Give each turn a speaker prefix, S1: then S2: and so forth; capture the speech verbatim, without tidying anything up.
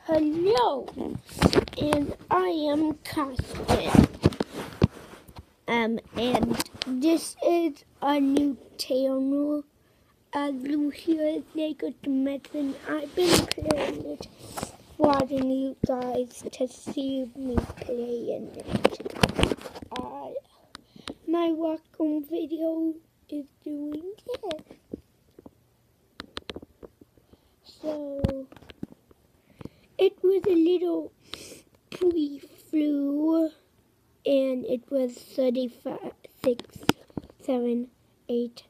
S1: Hello, and I am Costin. Um, and this is a new channel. As you hear, they got the message. I've been playing it, wanting you guys to see me playing it. Uh, my welcome video is doing this. So, it was a little pre-flu, and it was thirty-five, six, seven, eight,